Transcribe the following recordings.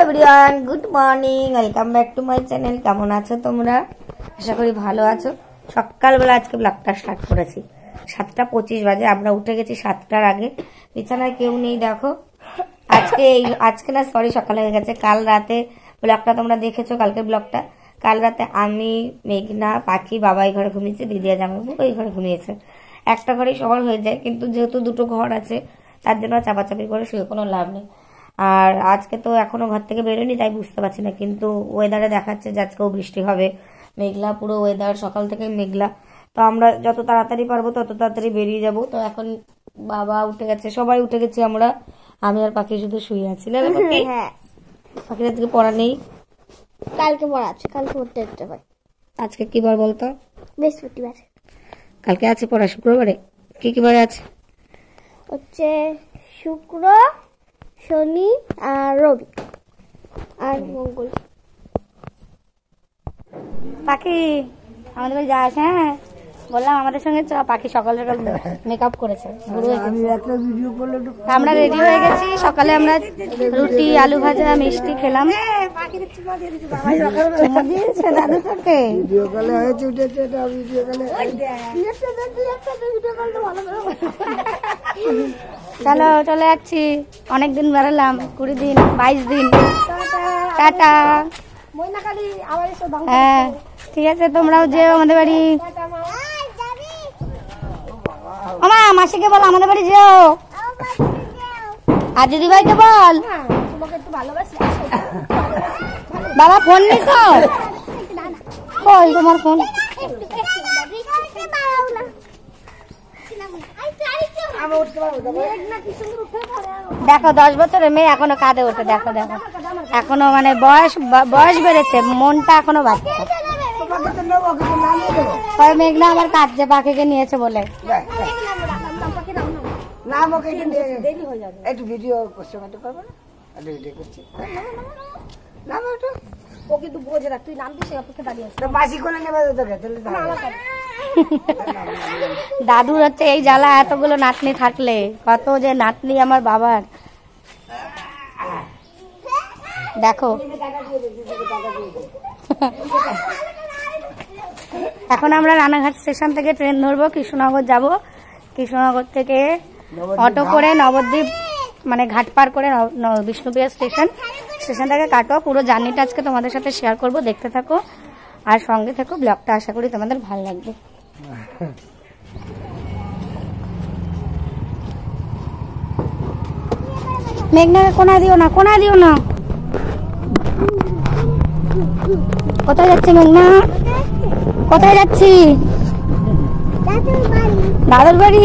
Everyone, good morning, welcome back to my channel. কেমন আছো তোমরা? আশা করি ভালো আছো। সকালবেলা আজকে ব্লগটা স্টার্ট করেছি। 7:25 বাজে। আমরা উঠে গেছি 7টার আগে। বিছানায় কেউ নেই দেখো। আজকে না সরি সকাল হয়ে গেছে। কাল রাতে ব্লগটা তোমরা দেখেছো, কালকে ব্লগটা। কাল রাতে আমি, মেঘনা, পাখি, বাবা এই ঘরে ঘুমিয়েছে, দিদি আর জামাইবাবু ওই ঘরে ঘুমিয়েছে। একটা ঘরেই সবার হয়ে যায়, কিন্তু যেহেতু দুটো ঘর আছে তার জন্য চাপাচাপি করে শুয়ে কোনো লাভ নেই। আর আজকে তো এখনো ঘর থেকে বেরোয়নি, তাই বুঝতে পারছি না, কিন্তু ওয়েদারে দেখাচ্ছে যে আজকেও বৃষ্টি হবে। মেঘলা পুরো ওয়েদার, সকাল থেকে মেঘলা। তো আমরা যত তাড়াতাড়ি পারবো তত তাড়াতাড়ি বেরিয়ে যাব। তো এখন বাবা উঠে গেছে, সবাই উঠে গেছি আমরা। আমি আর পাখি শুধু শুয়ে আছি। হ্যাঁ, পাখির আজকে পড়া নেই, কালকে পড়া আছে, কালকে পড়তে যেতে পারি। আজকে কি বার বলতো? বৃহস্পতিবার। কালকে আছে পড়া, শুক্রবারে কি কি বারে আছে? হচ্ছে শুক্র, শনি আর রবি আর মঙ্গল। পাখি আমাদের বাড়ি যাস? হ্যাঁ বললাম আমাদের সঙ্গে চ। পাখি সকাল সকাল মেকআপ করেছে, আমরা রেডি হয়ে গেছি। সকালে আমরা রুটি, আলু ভাজা, মিষ্টি খেলাম। চলো চলে যাচ্ছি, অনেকদিন বেড়ালাম, 20 দিন 22 দিন। টাটা। হ্যাঁ ঠিক আছে, তোমরাও যেও আমাদের বাড়ি। আমা মাসিকে বল আমাদের বাড়ি যেও, আর দিদি ভাইকে বল। বাবা ফোন নিস? কই তোমার ফোন? দেখো 10 বছরের মেয়ে এখনো কাঁদে ওঠে। দেখো দেখো, এখনো মানে বয়স বেড়েছে, মনটা এখনো বাচ্চা। মেঘনা আবার কাঁদছে পাখিকে নিয়েছে বলে। দাদুর হচ্ছে এই জ্বালা, এতগুলো নাতনি থাকলে কত যে নাতনি আমার বাবার। দেখো এখন আমরা রানাঘাট স্টেশন থেকে ট্রেন ধরবো, কৃষ্ণনগর যাব। কৃষ্ণনগর থেকে অটো করে নবদ্বীপ মানে ঘাট পার করে বিষ্ণুপ্রিয়া স্টেশন থেকে কাটোয়া। পুরো জার্নিটা আজকে তোমাদের সাথে শেয়ার করব, দেখতে থাকো আর সঙ্গে থেকো। ব্লগটা আশা করি তোমাদের ভালো লাগবে। মেঘনাকে কোনায় দিও না, কোনায় দিও না। কোথায় যাচ্ছি মেঘনা? কোথায় যাচ্ছি? দাদুর বাড়ি।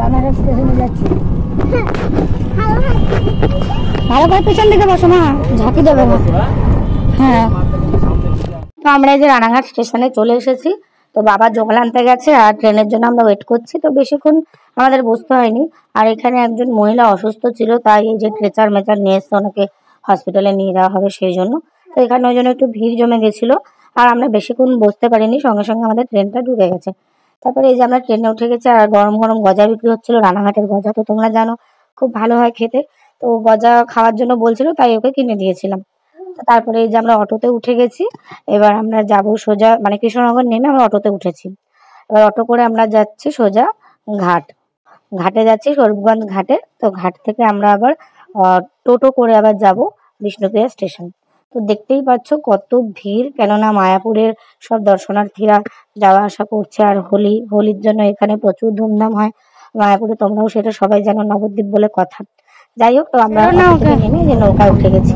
ভালো করে পিছন দিকে বসো না, ঝাঁকি দেবে না। হ্যাঁ, তো আমরা এই যে রানাঘাট স্টেশনে চলে এসেছি। তো বাবা জল আনতে গেছে আর ট্রেনের জন্য আমরা ওয়েট করছি। তো বেশিক্ষণ আমাদের বসতে হয়নি। আর এখানে একজন মহিলা অসুস্থ ছিল, তাই এই যে ট্রেচার মেচার নিয়ে এসছে, ওনাকে হসপিটালে নিয়ে যাওয়া হবে সেই জন্য। তো এখানে ওই জন্য একটু ভিড় জমে গেছিল, আর আমরা বেশিক্ষণ বসতে পারিনি, সঙ্গে সঙ্গে আমাদের ট্রেনটা ঢুকে গেছে। তারপরে এই যে আমরা ট্রেনে উঠে গেছি, আর গরম গরম গজা বিক্রি হচ্ছিল। রানাঘাটের গজা তো তোমরা জানো খুব ভালো হয় খেতে। তো গজা খাওয়ার জন্য বলছিল, তাই ওকে কিনে দিয়েছিলাম। তারপরে এই যে আমরা অটোতে উঠে গেছি। এবার আমরা যাব সোজা, মানে কৃষ্ণনগর নেমে আমরা অটোতে উঠেছি। এবার অটো করে আমরা যাচ্ছি সোজা ঘাটে যাচ্ছি, স্বরূপগঞ্জ ঘাটে। তো ঘাট থেকে আমরা আবার টোটো করে আবার যাব বিষ্ণুপ্রিয়া স্টেশন। তো দেখতেই পাচ্ছ কত ভিড়, কেননা মায়াপুরের সব দর্শনার্থীরা যাওয়া আসা করছে। আর হোলির জন্য এখানে প্রচুর ধুমধাম হয় মায়াপুরে, তোমরাও সেটা সবাই জানো, নবদ্বীপ বলে কথা। যাই হোক, তো আমরা নেমে যে নৌকায় উঠে গেছি।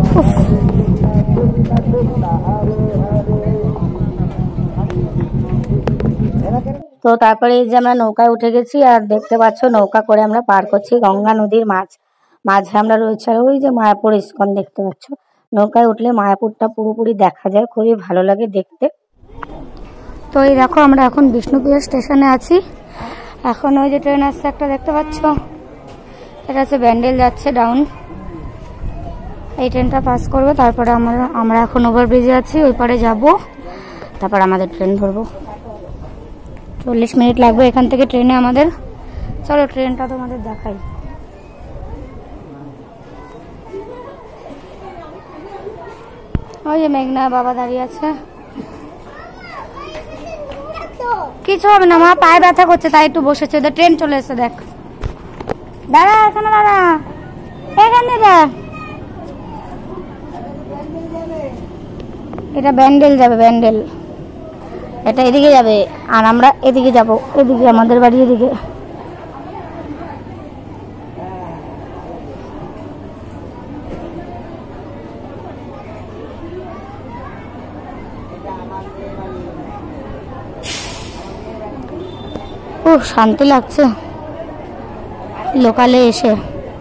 তো তারপরে এই যে আমরা নৌকায় উঠে গেছি, আর দেখতে পাচ্ছ নৌকা করে আমরা পার করছি গঙ্গা নদীর মাঝে আমরা রয়েছে। আর ওই যে মায়াপুর ইস্কন দেখতে পাচ্ছ। নৌকায় উঠলে মায়াপুরটা পুরোপুরি দেখা যায়, খুবই ভালো লাগে দেখতে। তো এই দেখো আমরা এখন বিষ্ণুপ্রিয়া স্টেশনে আছি। এখন ওই যে ট্রেন আসছে একটা, দেখতে পাচ্ছ, এটা হচ্ছে ব্যান্ডেল যাচ্ছে ডাউন। এই ট্রেনটা পাস করবে, তারপরে আমরা এখন ওভারব্রিজে আছি, ওই পারে যাব, তারপর আমাদের ট্রেন ধরবো। 40 মিনিট লাগবে এখান থেকে ট্রেনে আমাদের। চলো ট্রেনটা তোমাদের দেখাই। ওই যে মেঘনা বাবা দাঁড়িয়ে আছে। কিছু হবে না মা, পায়ে ব্যথা করছে তাই একটু বসেছে। ওদের ট্রেন চলে এসে দেখ। দাঁড়া এখানে দাঁড়া, এখানে দেখ। এটা ব্যান্ডেল যাবে, ব্যান্ডেল। এটা এদিকে যাবে আর আমরা এদিকে যাব, এদিকে আমাদের বাড়ি এদিকে। ও শান্তি লাগছে লোকালে এসে।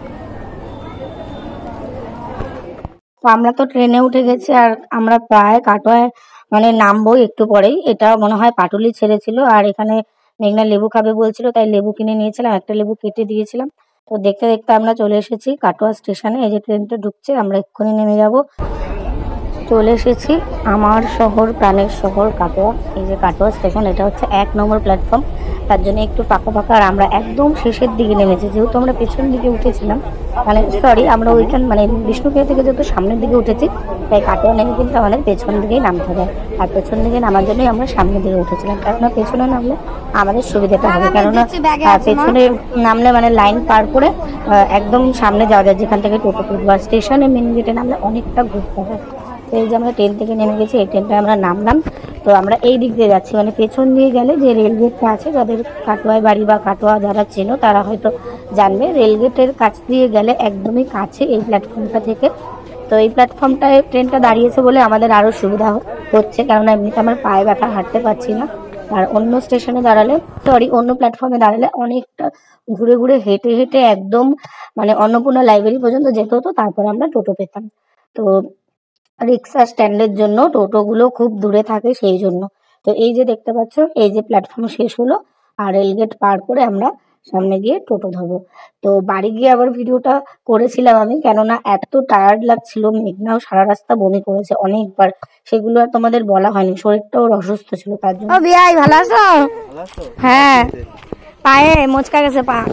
তো আমরা তো ট্রেনে উঠে গেছি আর আমরা প্রায় কাটোয়ায় মানে নামবো একটু পরেই। এটা মনে হয় পাটুলি ছেড়েছিল আর এখানে মেঘনা লেবু খাবে বলছিল তাই লেবু কিনে নিয়েছিলাম, একটা লেবু কেটে দিয়েছিলাম। তো দেখতে দেখতে আমরা চলে এসেছি কাটোয়া স্টেশনে। এই যে ট্রেনটা ঢুকছে, আমরা এক্ষুনি নেমে যাব। চলে এসেছি আমার শহর, প্রাণের শহর কাটোয়া। এই যে কাটোয়া স্টেশন, এটা হচ্ছে 1 নম্বর প্ল্যাটফর্ম, তার জন্য একটু ফাঁকা ফাঁকা। আর আমরা একদম শেষের দিকে নেমেছি, যেহেতু আমরা পেছন দিকে উঠেছিলাম, মানে সরি আমরা ওইখান মানে বিষ্ণুপ্রিয়া থেকে যেহেতু সামনের দিকে উঠেছি তাই কাটোয়া নেমে কিন্তু আমাদের পেছন দিকেই নামতে হবে। আর পেছন দিকে নামার জন্যই আমরা সামনের দিকে উঠেছিলাম, কেননা পেছনে নামলে আমাদের সুবিধাটা হবে। কেননা পেছনে নামলে মানে লাইন পার করে একদম সামনে যাওয়া যায়, যেখান থেকে টোটো তুলবো। আর স্টেশনে মেন গেটে নামলে অনেকটা ঘুরতে হবে। তো এই যে আমরা ট্রেন থেকে নেমে গেছি, এই ট্রেনটায় আমরা নামলাম। তো আমরা এই দিক দিয়ে যাচ্ছি, মানে পেছন দিয়ে গেলে যে রেলগেটটা আছে, যাদের কাটোয়ায় বাড়ি বা কাটোয়া যারা চেনো তারা হয়তো জানবে, রেলগেটের কাছ দিয়ে গেলে একদমই কাছে এই প্ল্যাটফর্মটা থেকে। তো এই প্ল্যাটফর্মটায় ট্রেনটা দাঁড়িয়েছে বলে আমাদের আরও সুবিধা হচ্ছে, কেননা এমনিতে আমার পায়ে ব্যথা, হাঁটতে পারছি না। আর অন্য স্টেশনে দাঁড়ালে, সরি অন্য প্ল্যাটফর্মে দাঁড়ালে অনেকটা ঘুরে ঘুরে হেঁটে হেঁটে একদম মানে অন্নপূর্ণা লাইব্রেরি পর্যন্ত যেতে হতো, তারপর আমরা টোটো পেতাম। তো রিক্সা স্ট্যান্ডের জন্য টোটোগুলো খুব দূরে থাকে, সেই জন্য। তো এই যে দেখতে পাচ্ছ, এই যে প্ল্যাটফর্ম শেষ হলো আর রেলগেট পার করে আমরা সামনে গিয়ে টোটো ধরবো। তো বাড়ি গিয়ে আবার ভিডিওটা করেছিলাম আমি, কেননা এত টায়ার্ড লাগছিল। মেঘনাও সারা রাস্তা বমি করেছে অনেকবার, সেগুলো আর তোমাদের বলা হয়নি, শরীরটাও অসুস্থ ছিল তার জন্য। বিয়াই ভালো আছো? হ্যাঁ, পায়ে মোচকা গেছে পা।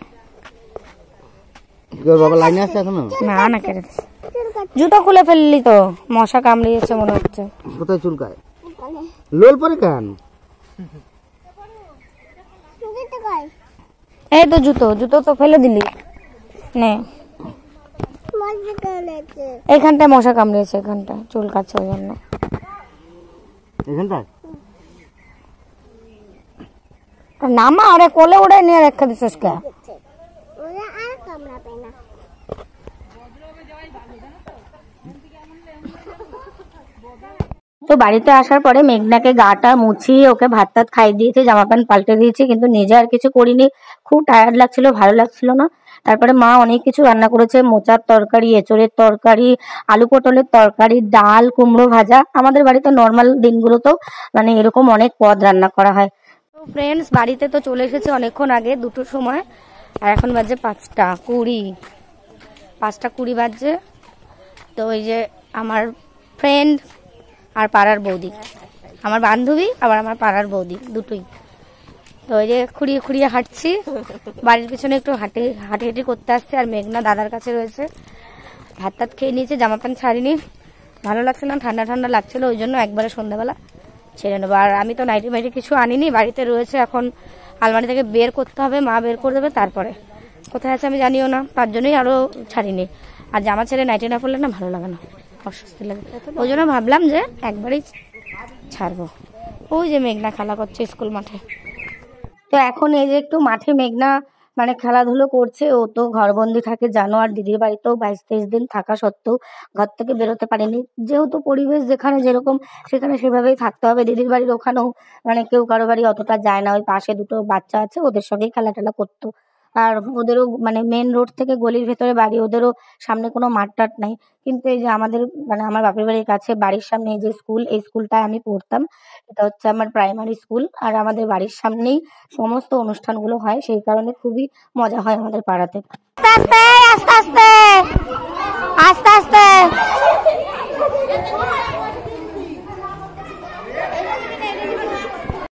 বাবা লাইনে আছে এখনো? না না, কেটে দিছে। জুতো খুলে ফেললি তো, মশা কামড়িয়েছে মনে হচ্ছে। কোথায় চুলকায়? লোল পরে কান। এই তো জুতো, জুতো তো ফেলে দিলি। নে, এইখানটায় মশা কামড়িয়েছে, এখানটায় চুলকাচ্ছে ওই জন্য। এখানটায় নামা, আরে কোলে উড়ে নিয়ে রেখে দিছিস কে? তো বাড়িতে আসার পরে মেঘনাকে গাটা মুছিয়ে ওকে ভাত টাত খাইয়ে দিয়েছি, জামা প্যান্ট পাল্টে দিয়েছি, কিন্তু নিজে আর কিছু করিনি। খুব টায়ার্ড লাগছিল, ভালো লাগছিল না। তারপরে মা অনেক কিছু রান্না করেছে, মোচার তরকারি, এঁচড়ের তরকারি, আলু পটলের তরকারি, ডাল, কুমড়ো ভাজা। আমাদের বাড়িতে নর্মাল দিনগুলোতেও মানে এরকম অনেক পদ রান্না করা হয়। তো ফ্রেন্ডস, বাড়িতে তো চলে এসেছে অনেকক্ষণ আগে, 2টোর সময়, আর এখন বাজে 5টা 20, 5টা 20 বাজছে। তো ওই যে আমার ফ্রেন্ড আর পাড়ার বৌদি, আমার বান্ধবী আবার আমার পাড়ার বৌদি দুটোই। তো ওই যে খুঁড়িয়ে খুঁড়িয়ে হাঁটছি, বাড়ির পিছনে একটু হাঁটি হাঁটি করতে আসছে। আর মেঘনা দাদার কাছে রয়েছে, ভাত টাত খেয়ে নিয়েছে, জামা প্যান্ট ছাড়িনি, ভালো লাগছে না, ঠান্ডা ঠান্ডা লাগছিল, ওই জন্য একবারে সন্ধ্যাবেলা ছেড়ে নেবো। আর আমি তো নাইটি মাইটি কিছু আনিনি, বাড়িতে রয়েছে, এখন আলমারি থেকে বের করতে হবে, মা বের করে দেবে। তারপরে কোথায় আছে আমি জানিও না, তার জন্যই আরও ছাড়িনি। আর জামা ছেড়ে নাইটি না পরলে না ভালো লাগে না, অস্বস্তি লাগে, ওই জন্য ভাবলাম যে একবারই ছাড়বো। ওই যে মেঘনা খেলা করছে স্কুল মাঠে। তো এখন এই যে একটু মাঠে মেঘনা মানে খেলাধুলো করছে। ও তো ঘরবন্দি থাকে জানো, আর দিদির বাড়িতেও 22-23 দিন থাকা সত্ত্বেও ঘর থেকে বেরোতে পারেনি, যেহেতু পরিবেশ যেখানে যেরকম সেখানে সেভাবেই থাকতে হবে। দিদির বাড়ির ওখানেও মানে কেউ কারো বাড়ি অতটা যায় না, ওই পাশে 2টো বাচ্চা আছে, ওদের সঙ্গেই খেলা টেলা করতো। আর ওদেরও মানে মেন রোড থেকে গলির ভেতরে বাড়ি, ওদেরও সামনে কোনো মাঠ টাট নাই। কিন্তু এই যে আমাদের মানে আমার বাপের বাড়ির কাছে বাড়ির সামনে এই যে স্কুল, এই স্কুলটায় আমি পড়তাম, এটা হচ্ছে আমার প্রাইমারি স্কুল। আর আমাদের বাড়ির সামনেই সমস্ত অনুষ্ঠানগুলো হয়, সেই কারণে খুবই মজা হয় আমাদের পাড়াতে। আস্তে আস্তে আস্তে আস্তে আস্তে আস্তে